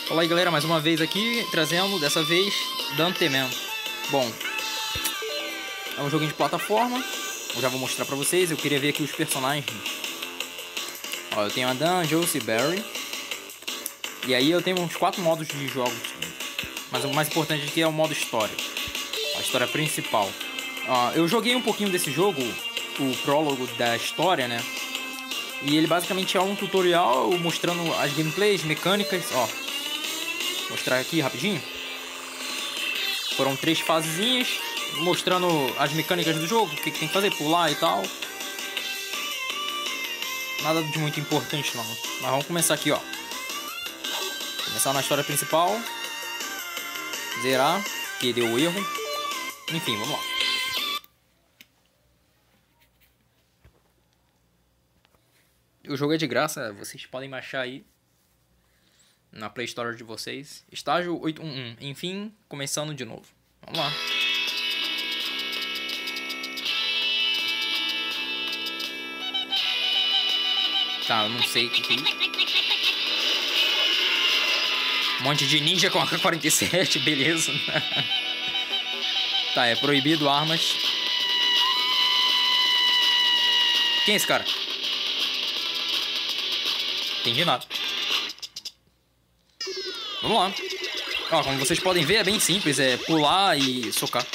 Fala aí, galera, mais uma vez aqui, trazendo, dessa vez, Danteman. Bom, é um joguinho de plataforma. Eu já vou mostrar pra vocês. Eu queria ver aqui os personagens. Ó, eu tenho a Dan, Josie, Barry. E aí eu tenho uns 4 modos de jogos. Mas o mais importante aqui é o modo história. A história principal. Ó, eu joguei um pouquinho desse jogo, o prólogo da história, né? E ele basicamente é um tutorial mostrando as gameplays, mecânicas, ó. Vou mostrar aqui rapidinho. Foram 3 fasezinhas, mostrando as mecânicas do jogo, o que tem que fazer, pular e tal. Nada de muito importante não. Mas vamos começar aqui, ó. Começar na história principal. Zerar, que deu erro. Enfim, vamos lá. O jogo é de graça, vocês podem baixar aí na Play Store de vocês. Estágio 811. Enfim, começando de novo. Vamos lá. Tá, eu não sei o que é isso. Um monte de ninja com AK-47, beleza. Tá, é proibido armas. Quem é esse cara? Entendi nada. Vamos lá. Ó, como vocês podem ver, é bem simples. É pular e socar.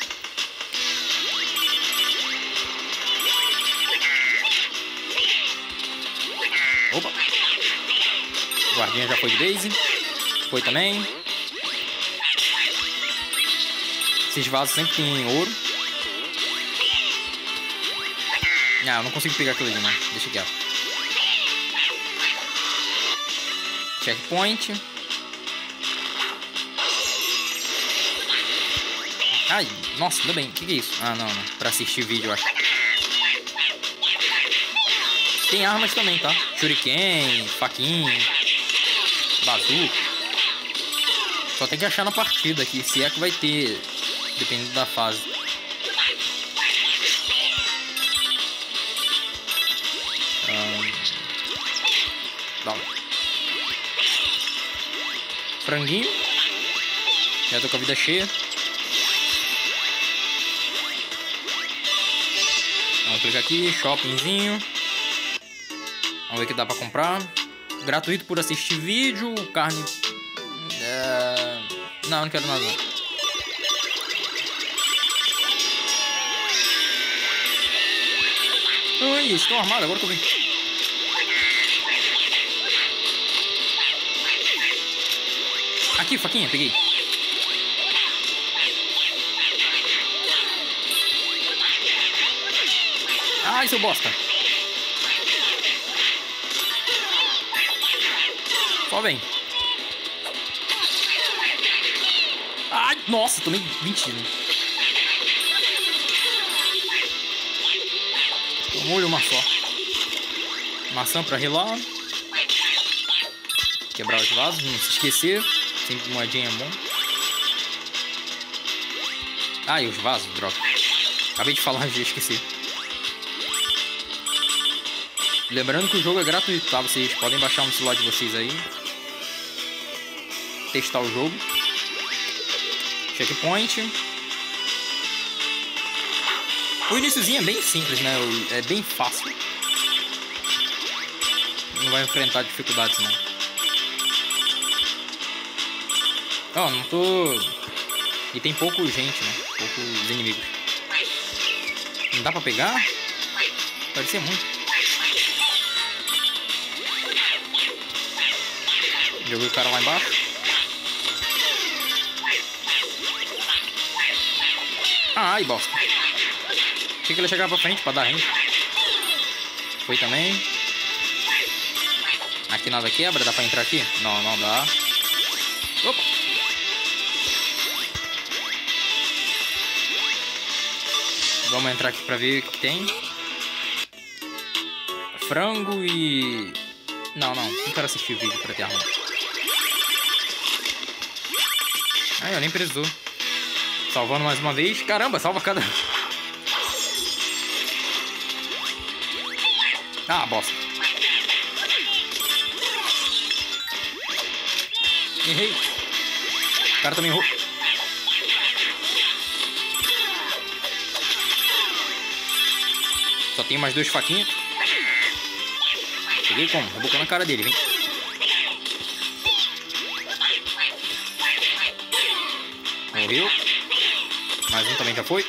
Opa. O guardinha já foi de base. Foi também. Esses vasos sempre tem ouro. Ah, eu não consigo pegar aquilo ali, não. Deixa quieto. Checkpoint. Ai, nossa, ainda bem. O que é isso? Ah, não. Pra assistir vídeo, eu acho. Tem armas também, tá? Shuriken, faquinha, bazuca. Só tem que achar na partida aqui. Se é que vai ter, dependendo da fase. Dá uma. Franguinho. Já tô com a vida cheia. Vamos clicar aqui, shoppingzinho. Vamos ver o que dá pra comprar. Gratuito por assistir vídeo. Carne. Não, não quero nada. Ai, estou armado, agora que eu vi. Aqui, faquinha, peguei. Ai, seu bosta. Só vem. Ai, nossa, tomei 20. Tomou uma só. Maçã pra relar. Quebrar os vasos, não se esquecer. Sempre moedinha é bom. Ah, e os vasos, droga. Acabei de falar, já esqueci. Lembrando que o jogo é gratuito, tá? Vocês podem baixar no celular de vocês aí. Testar o jogo. Checkpoint. O iniciozinho é bem simples, né? É bem fácil. Não vai enfrentar dificuldades, não. Ó, não tô... E tem pouco gente, né? Poucos inimigos. Não dá pra pegar? Parecia muito. Joguei o cara lá embaixo. Ai, bosta. Achei que ele ia chegar pra frente pra dar range. Foi também. Aqui nada quebra, dá pra entrar aqui? Não, não dá. Opa. Vamos entrar aqui pra ver o que tem. Frango e... Não quero assistir o vídeo pra ter arma. Ai, eu nem precisou. Salvando mais uma vez. Caramba, salva cada... Ah, bosta. Errei. O cara também errou. Só tem mais 2 faquinhas. Peguei como? Rebocou na cara dele, vem. Morreu. Mais um também já foi.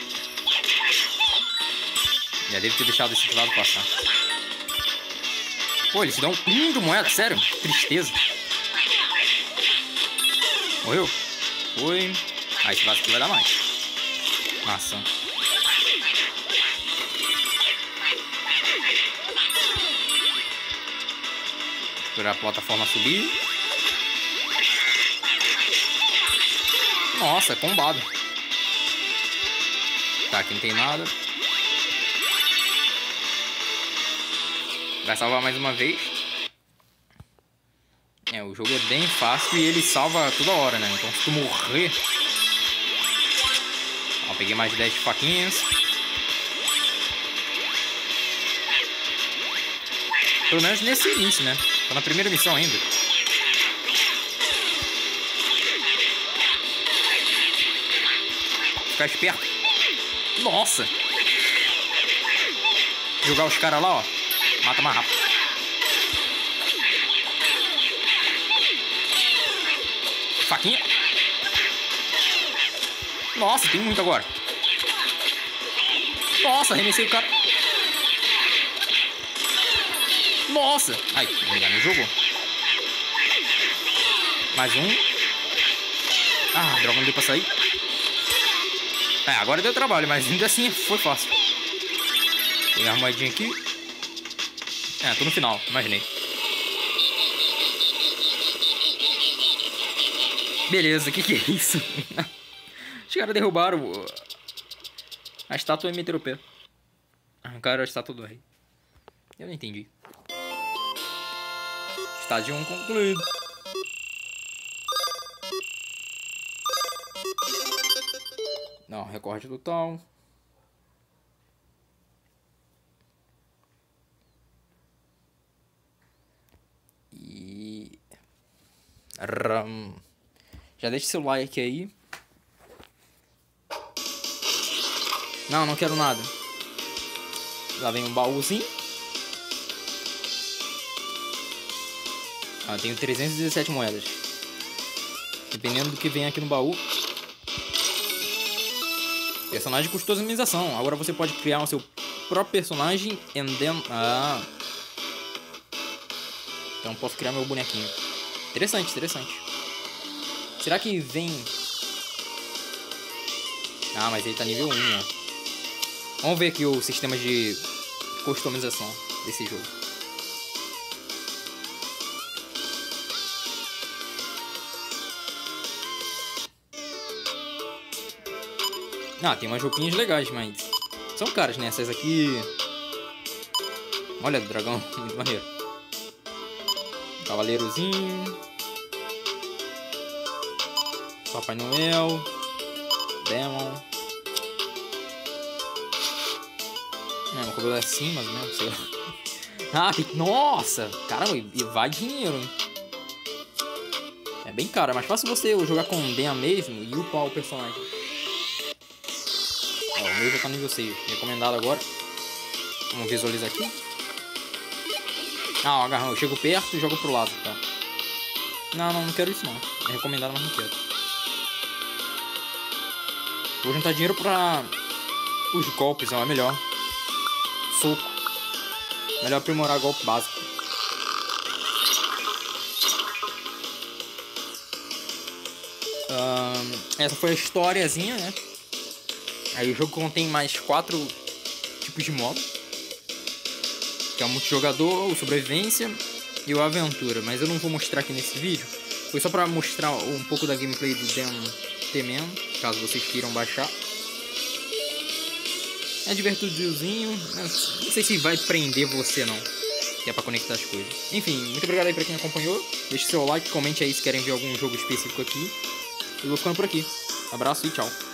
Já deve ter deixado esse lado passar. Pô, eles dão 1 de moeda, sério? Tristeza. Morreu? Foi. Ah, esse vaso aqui vai dar mais. Maçã. Esperar a plataforma subir. Nossa, combado. Tá, aqui não tem nada. Vai salvar mais uma vez. É, o jogo é bem fácil e ele salva toda hora, né? Então se tu morrer... Ó, peguei mais 10 faquinhas. Pelo menos nesse início, né? Tô na primeira missão ainda. Ficar esperto. Nossa! Jogar os caras lá, ó. Mata mais rápido. Faquinha. Nossa, tem muito agora. Nossa, arremessei o cara. Nossa. Ai, ainda me jogou. Mais um. Ah, droga, não deu pra sair. É, agora deu trabalho, mas ainda assim foi fácil. Pegar a moedinha aqui. É, tô no final, imaginei. Beleza, que é isso? Os caras derrubaram a estátua e meteram o pé. Arrancaram a estátua do rei. Eu não entendi. Estágio 1 concluído. Não, recorde total. E... Já deixa seu like aí. Não, não quero nada. Lá vem um baúzinho. Ah, tenho 317 moedas. Dependendo do que vem aqui no baú. Personagem customização. Agora você pode criar o seu próprio personagem and then... Ah. Então posso criar meu bonequinho. Interessante, interessante. Será que vem... Ah, mas ele tá nível 1, ó. Vamos ver aqui o sistema de customização desse jogo. Ah, tem umas roupinhas legais, mas são caras, né? Essas aqui... Olha, dragão, muito maneiro. Cavaleirozinho. Papai Noel. Demon. O cabelo é assim, mais ou menos, sei lá. Ah, tem... Nossa! Caramba, e vai dinheiro, hein? É bem caro, é mais fácil você jogar com o Dan mesmo e upar o personagem. Ó, o meu já tá nível 6, recomendado agora. Vamos visualizar aqui. Ah, o agarrão, eu chego perto e jogo pro lado, tá? Não quero isso não. É recomendado, mas não quero. Vou juntar dinheiro pra os golpes, ó, é melhor. Soco. Melhor aprimorar golpe básico. Essa foi a historiazinha, né? Aí o jogo contém mais 4 tipos de modo. Que é o multijogador, o sobrevivência e o aventura. Mas eu não vou mostrar aqui nesse vídeo. Foi só pra mostrar um pouco da gameplay do DMTman, caso vocês queiram baixar. É divertidinho. Não sei se vai prender você não. Que é pra conectar as coisas. Enfim, muito obrigado aí pra quem acompanhou. Deixe seu like, comente aí se querem ver algum jogo específico aqui. Eu vou ficando por aqui. Abraço e tchau.